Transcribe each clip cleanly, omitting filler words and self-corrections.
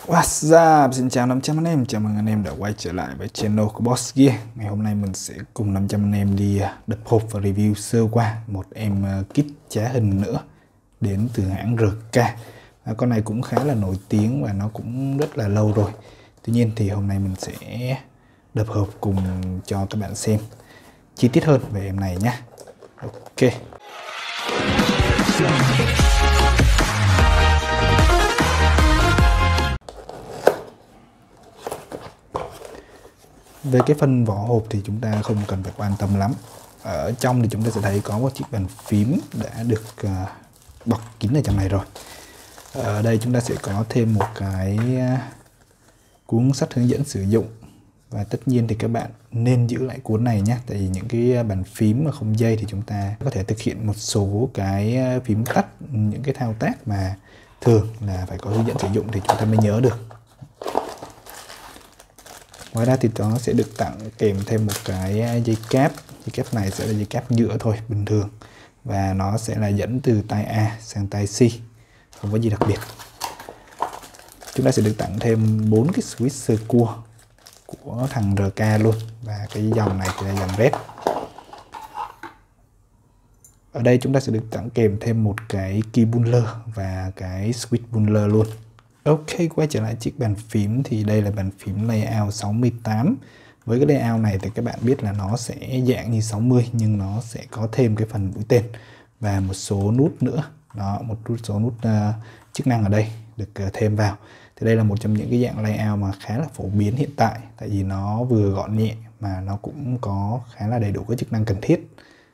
What's up? Xin chào 500 anh em, chào mừng anh em đã quay trở lại với channel của Boss Gear. Ngày hôm nay mình sẽ cùng 500 anh em đi đập hộp và review sơ qua một em kit trá hình nữa đến từ hãng RK. Con này cũng khá là nổi tiếng và nó cũng rất là lâu rồi. Tuy nhiên thì hôm nay mình sẽ đập hộp cùng cho các bạn xem chi tiết hơn về em này nhé. Ok. Về cái phần vỏ hộp thì chúng ta không cần phải quan tâm lắm. Ở trong thì chúng ta sẽ thấy có một chiếc bàn phím đã được bọc kín ở trong này rồi. Ở đây chúng ta sẽ có thêm một cái cuốn sách hướng dẫn sử dụng. Và tất nhiên thì các bạn nên giữ lại cuốn này nhé. Tại vì những cái bàn phím mà không dây thì chúng ta có thể thực hiện một số cái phím tắt, những cái thao tác mà thường là phải có hướng dẫn sử dụng thì chúng ta mới nhớ được. Ngoài ra thì nó sẽ được tặng kèm thêm một cái dây cáp. Dây cáp này sẽ là dây cáp nhựa thôi, bình thường. Và nó sẽ là dẫn từ tai A sang tai C. Không có gì đặc biệt. Chúng ta sẽ được tặng thêm 4 cái switch sơ cua của thằng RK luôn. Và cái dòng này thì là dòng Red. Ở đây chúng ta sẽ được tặng kèm thêm một cái key puller và cái switch puller luôn. Ok, quay trở lại chiếc bàn phím thì đây là bàn phím layout 68. Với cái layout này thì các bạn biết là nó sẽ dạng như 60 nhưng nó sẽ có thêm cái phần mũi tên và một số nút nữa. Đó, một số nút chức năng ở đây được thêm vào. Thì đây là một trong những cái dạng layout mà khá là phổ biến hiện tại, tại vì nó vừa gọn nhẹ mà nó cũng có khá là đầy đủ các chức năng cần thiết.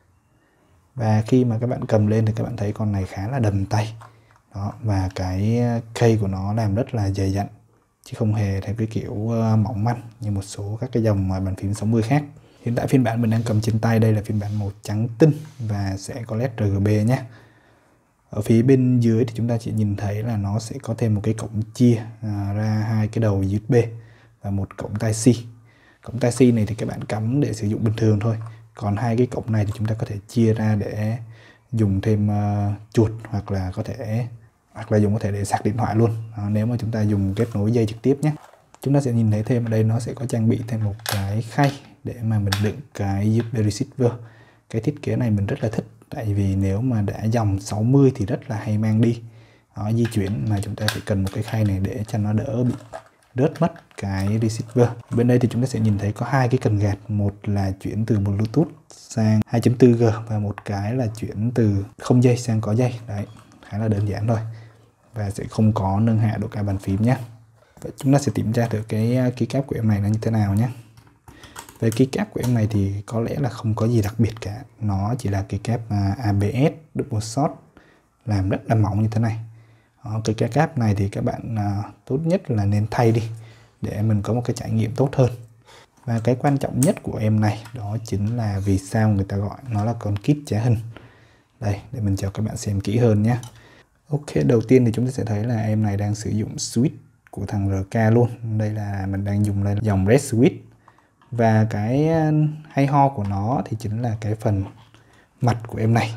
Và khi mà các bạn cầm lên thì các bạn thấy con này khá là đầm tay. Đó, và cái cây của nó làm rất là dày dặn chứ không hề theo cái kiểu mỏng manh như một số các cái dòng bàn phím 60 khác. Hiện tại phiên bản mình đang cầm trên tay đây là phiên bản màu trắng tinh và sẽ có led RGB nhé. Ở phía bên dưới thì chúng ta chỉ nhìn thấy là nó sẽ có thêm một cái cổng chia ra hai cái đầu USB và một cổng tai C. Cổng tai C này thì các bạn cắm để sử dụng bình thường thôi. Còn hai cái cổng này thì chúng ta có thể chia ra để dùng thêm chuột hoặc là có thể để sạc điện thoại luôn. Đó, nếu mà chúng ta dùng kết nối dây trực tiếp nhé. Chúng ta sẽ nhìn thấy thêm ở đây nó sẽ có trang bị thêm một cái khay để mà mình đựng cái USB receiver. Cái thiết kế này mình rất là thích, tại vì nếu mà đã dòng 60 thì rất là hay mang đi. Đó, di chuyển mà chúng ta phải cần một cái khay này để cho nó đỡ bị rớt mất cái receiver. Bên đây thì chúng ta sẽ nhìn thấy có hai cái cần gạt, một là chuyển từ Bluetooth sang 2.4G và một cái là chuyển từ không dây sang có dây. Đấy, khá là đơn giản thôi. Và sẽ không có nâng hạ độ cao bàn phím nhé. Vậy chúng ta sẽ tìm ra được cái keycap của em này nó như thế nào nhé. Về keycap của em này thì có lẽ là không có gì đặc biệt cả. Nó chỉ là keycap ABS double shot làm rất là mỏng như thế này. Cái keycap này thì các bạn tốt nhất là nên thay đi để mình có một cái trải nghiệm tốt hơn. Và cái quan trọng nhất của em này đó chính là vì sao người ta gọi nó là con kit trá hình. Đây, để mình cho các bạn xem kỹ hơn nhé. Ok, đầu tiên thì chúng ta sẽ thấy là em này đang sử dụng switch của thằng RK luôn. Đây là mình đang dùng đây là dòng Red Switch. Và cái hay ho của nó thì chính là cái phần mặt của em này.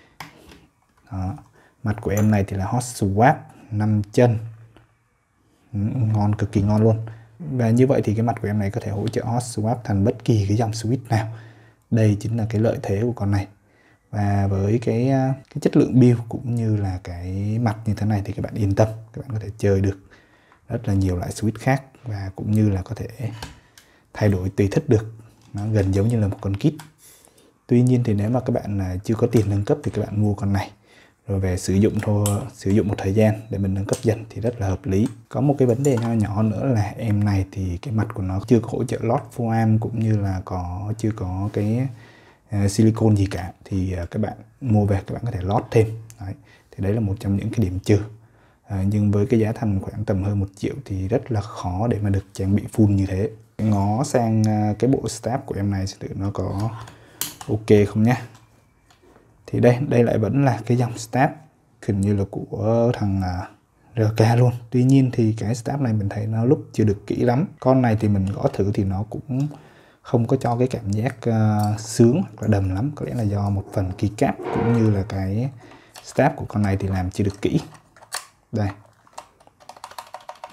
Đó. Mặt của em này thì là hot swap 5 chân. Ngon, cực kỳ ngon luôn. Và như vậy thì cái mặt của em này có thể hỗ trợ hot swap thành bất kỳ cái dòng switch nào. Đây chính là cái lợi thế của con này. Và với cái chất lượng build cũng như là cái mặt như thế này thì các bạn yên tâm, các bạn có thể chơi được rất là nhiều loại switch khác và cũng như là có thể thay đổi tùy thích được. Nó gần giống như là một con kit. Tuy nhiên thì nếu mà các bạn chưa có tiền nâng cấp thì các bạn mua con này rồi về sử dụng một thời gian để mình nâng cấp dần thì rất là hợp lý. Có một cái vấn đề nho nhỏ nữa là em này thì cái mặt của nó chưa có hỗ trợ lót foam cũng như là chưa có cái silicone gì cả, thì các bạn mua về các bạn có thể lót thêm. Đấy. Thì đấy là một trong những cái điểm trừ. Nhưng với cái giá thành khoảng tầm hơn 1 triệu thì rất là khó để mà được trang bị full như thế. Ngó sang cái bộ stab của em này thử nó có ok không nhé. Thì đây lại vẫn là cái dòng stab hình như là của thằng RK luôn. Tuy nhiên thì cái stab này mình thấy nó lúc chưa được kỹ lắm. Con này thì mình gõ thử thì nó cũng không có cho cái cảm giác sướng hoặc là đầm lắm. Có lẽ là do một phần keycap cũng như là cái stab của con này thì làm chưa được kỹ. Đây. Đó.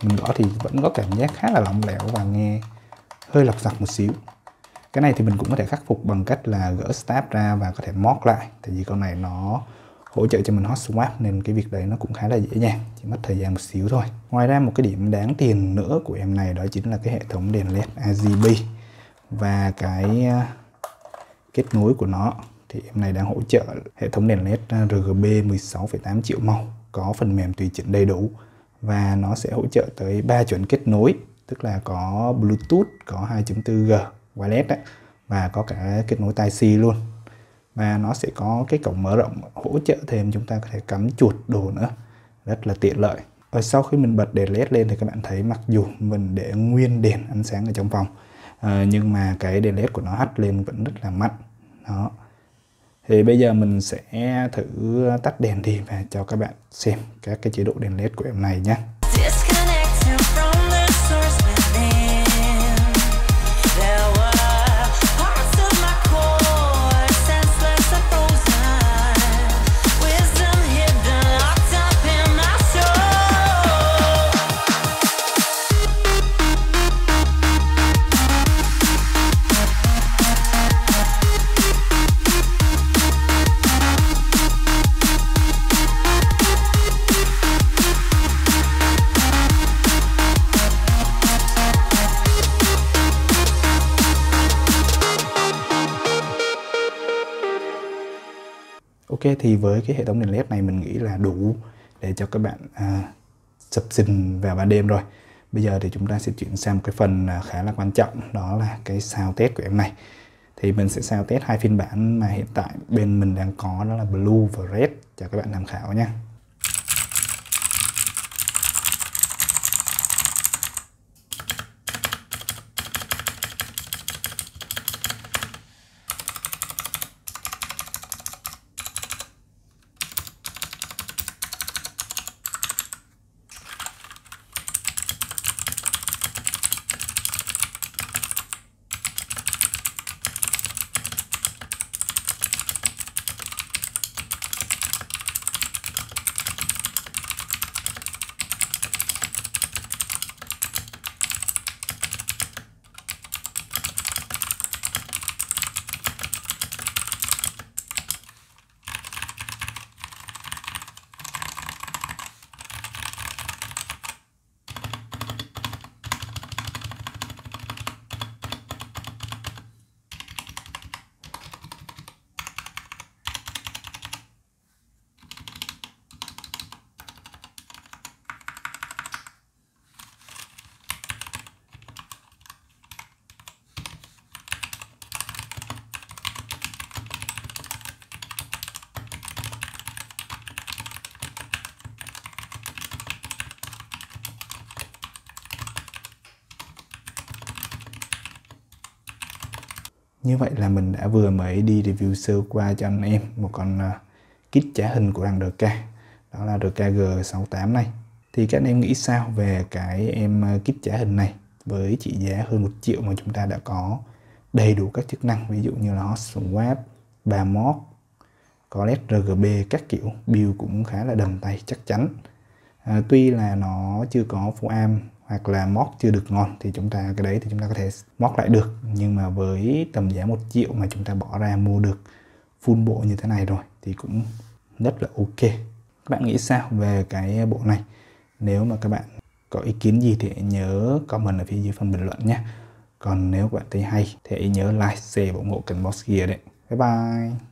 mình gõ thì vẫn có cảm giác khá là lỏng lẻo và nghe hơi lọc giặc một xíu. Cái này thì mình cũng có thể khắc phục bằng cách là gỡ stab ra và có thể mod lại, tại vì con này nó hỗ trợ cho mình hot swap nên cái việc đấy nó cũng khá là dễ dàng, chỉ mất thời gian một xíu thôi. Ngoài ra một cái điểm đáng tiền nữa của em này đó chính là cái hệ thống đèn LED RGB và cái kết nối của nó. Thì em này đang hỗ trợ hệ thống đèn LED RGB 16,8 triệu màu, có phần mềm tùy chỉnh đầy đủ và nó sẽ hỗ trợ tới 3 chuẩn kết nối, tức là có Bluetooth, có 2.4G wireless đấy, và có cả kết nối Tai-C luôn. Và nó sẽ có cái cổng mở rộng hỗ trợ thêm chúng ta có thể cắm chuột đồ nữa, rất là tiện lợi. Và sau khi mình bật đèn LED lên thì các bạn thấy mặc dù mình để nguyên đèn ánh sáng ở trong phòng, nhưng mà cái đèn LED của nó hắt lên vẫn rất là mạnh. Đó. Thì bây giờ mình sẽ thử tắt đèn đi và cho các bạn xem các cái chế độ đèn LED của em này nhé. Ok, thì với cái hệ thống đèn LED này mình nghĩ là đủ để cho các bạn sập sình vào ban đêm rồi. Bây giờ thì chúng ta sẽ chuyển sang một cái phần khá là quan trọng, đó là cái sound test của em này. Thì mình sẽ sound test hai phiên bản mà hiện tại bên mình đang có, đó là Blue và Red, cho các bạn tham khảo nhé. Như vậy là mình đã vừa mới đi review sơ qua cho anh em một con kit trả hình của thằng RK, đó là RKG68 này. Thì các anh em nghĩ sao về cái em kit trả hình này với trị giá hơn 1 triệu mà chúng ta đã có đầy đủ các chức năng, ví dụ như là hot swap, 3 mod, có LED RGB các kiểu, build cũng khá là đầm tay chắc chắn. Tuy là nó chưa có full am hoặc là mod chưa được ngon thì chúng ta cái đấy thì chúng ta có thể mod lại được, nhưng mà với tầm giá 1 triệu mà chúng ta bỏ ra mua được full bộ như thế này rồi thì cũng rất là ok. Các bạn nghĩ sao về cái bộ này? Nếu mà các bạn có ý kiến gì thì hãy nhớ comment ở phía dưới phần bình luận nhé. Còn nếu các bạn thấy hay thì hãy nhớ like, share và ủng hộ kênh Boss Gear đấy. Bye bye.